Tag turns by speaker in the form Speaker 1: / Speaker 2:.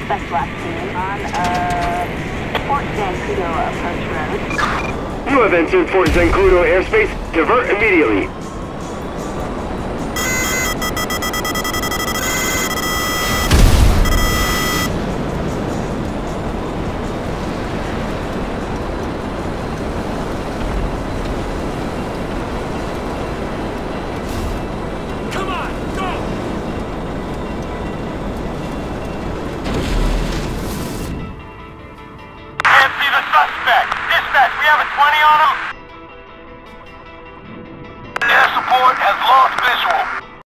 Speaker 1: suspect last seen on Fort Zancudo approach road.
Speaker 2: You have entered Fort Zancudo airspace. Divert immediately.
Speaker 3: Dispatch, we have a 20 on him.